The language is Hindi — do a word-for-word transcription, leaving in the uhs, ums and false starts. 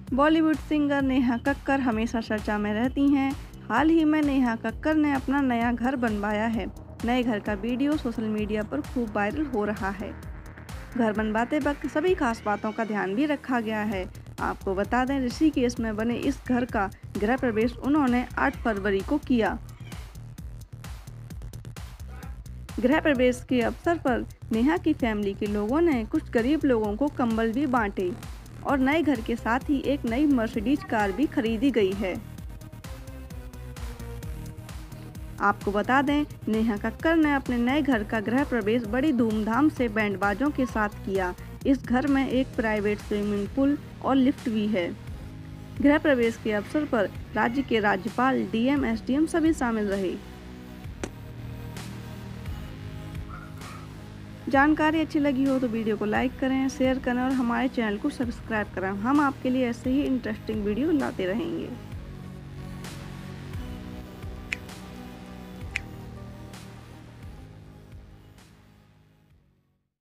बॉलीवुड सिंगर नेहा कक्कर हमेशा चर्चा में रहती हैं। हाल ही में नेहा कक्कर ने अपना नया घर बनवाया है। नए घर का वीडियो सोशल मीडिया पर खूब वायरल हो रहा है। घर बनवाते वक्त सभी खास बातों का ध्यान भी रखा गया है। आपको बता दें, ऋषिकेश में बने इस घर का गृह प्रवेश उन्होंने आठ फरवरी को किया। गृह प्रवेश के अवसर पर नेहा की फैमिली के लोगों ने कुछ गरीब लोगों को कंबल भी बांटे और नए घर के साथ ही एक नई मर्सिडीज कार भी खरीदी गई है। आपको बता दें, नेहा कक्कर ने अपने नए घर का गृह प्रवेश बड़ी धूमधाम से बैंड बाजों के साथ किया। इस घर में एक प्राइवेट स्विमिंग पूल और लिफ्ट भी है। गृह प्रवेश के अवसर पर राज्य के राज्यपाल, डीएम, एसडीएम सभी शामिल रहे। जानकारी अच्छी लगी हो तो वीडियो को लाइक करें, शेयर करें और हमारे चैनल को सब्सक्राइब करें। हम आपके लिए ऐसे ही इंटरेस्टिंग वीडियो लाते रहेंगे।